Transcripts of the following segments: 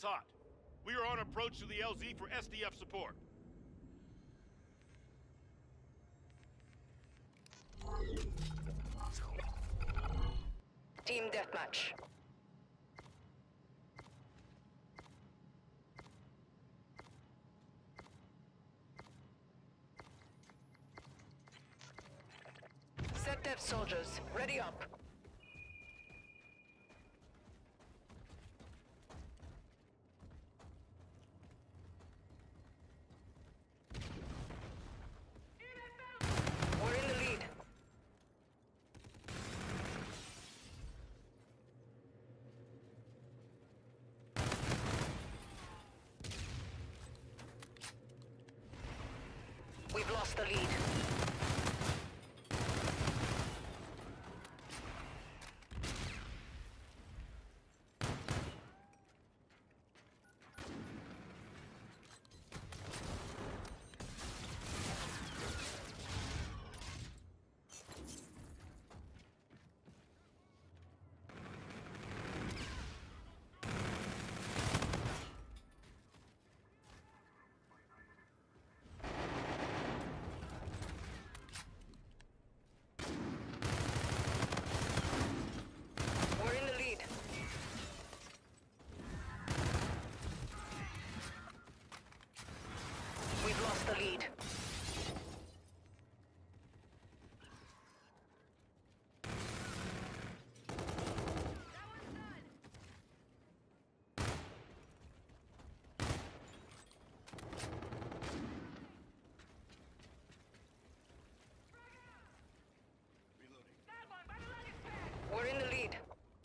Sounds hot. We are on approach to the LZ for SDF support. Team deathmatch. Set dev soldiers, ready up. We're in the lead. We've lost the lead. We're in the lead. We've lost the lead. We're in the lead.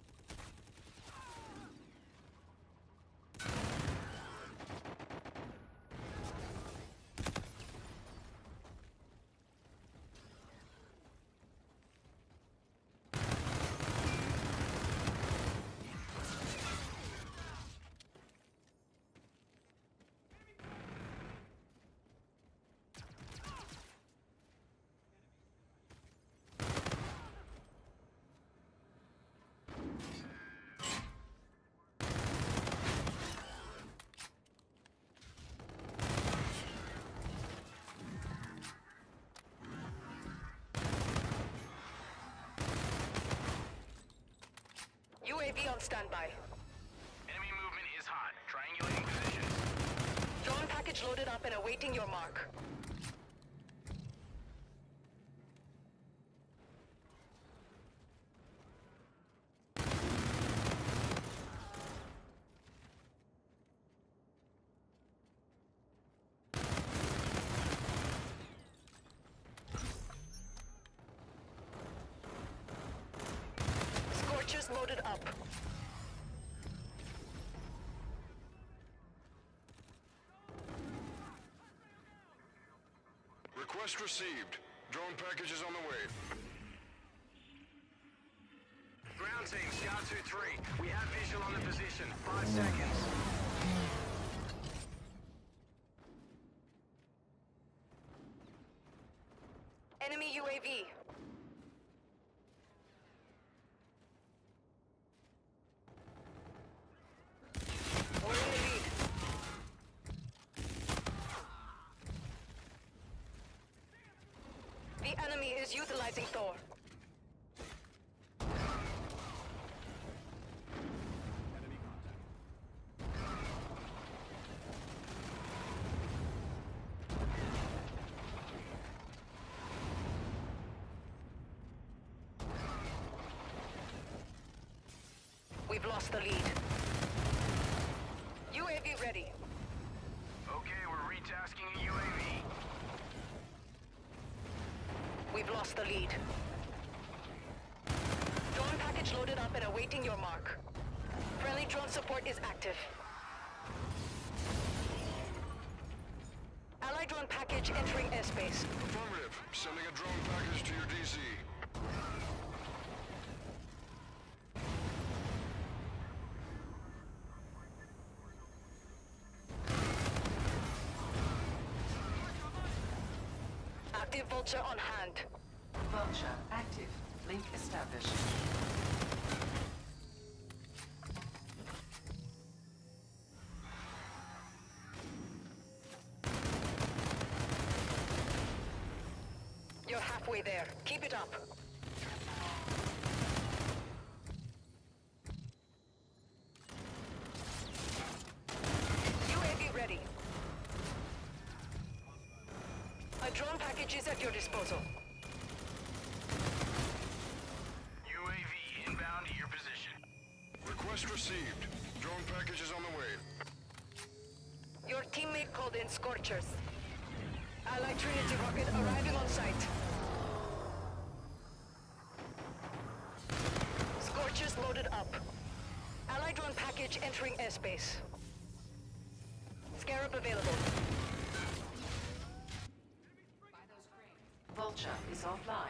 UAV on standby. Enemy movement is hot. Triangulating positions. Drone package loaded up and awaiting your mark. Scorchers loaded up. Request received. Drone package is on the way. Ground team, Scout 2-3. We have visual on the position. 5 seconds. Enemy UAV. We're in the lead. The enemy is utilizing Thor. Enemy contact. We've lost the lead. UAV ready. Okay, we're retasking a UAV. We've lost the lead. Drone package loaded up and awaiting your mark. Friendly drone support is active. Allied drone package entering airspace. Affirmative. Sending a drone package to your DC. Active Vulture on hand. Vulture active. Link established. halfway there. Keep it up. UAV ready. A drone package is at your disposal. UAV inbound to your position. Request received. Drone package is on the way. Your teammate called in Scorchers. Allied Trinity rocket arriving on site. Scorchers loaded up. Allied drone package entering airspace. Scarab available. Vulture is offline.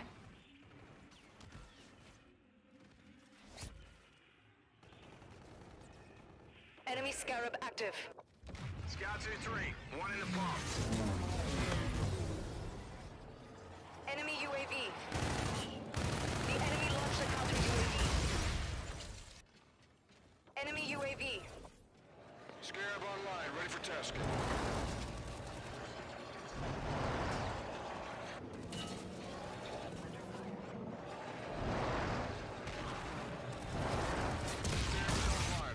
Enemy Scarab active. Scout 2-3, one in the pump. Enemy UAV. The enemy launched a counter UAV. Enemy UAV. Scarab online, ready for task. Scarab is online.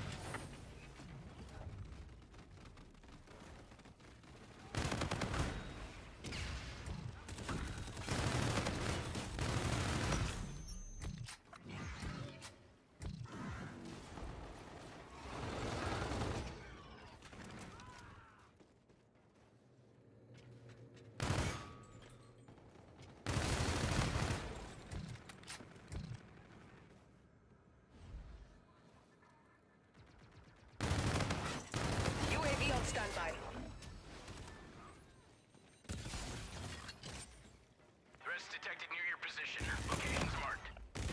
UAV on standby. Threats detected near your position. Locations marked.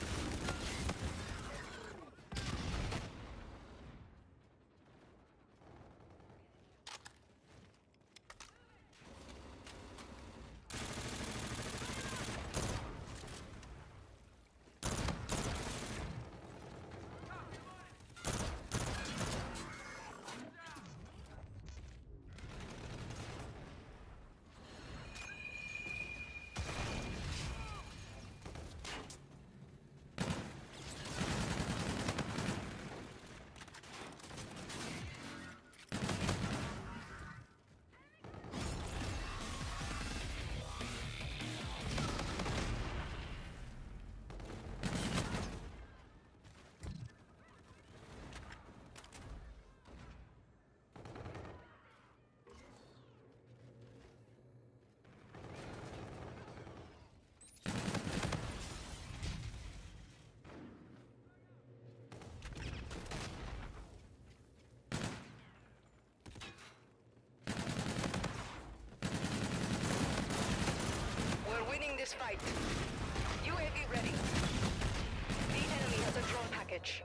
We're winning this fight. UAV ready. The enemy has a drone package.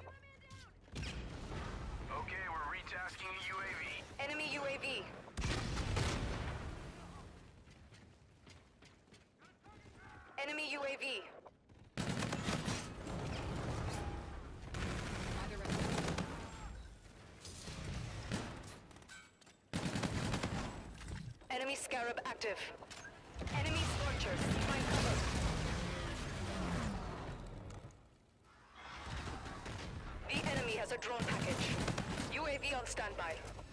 Okay, we're retasking the UAV. Enemy UAV. Enemy UAV. Enemy Scarab active. Enemy Scorchers. Find cover. The enemy has a drone package. UAV on standby.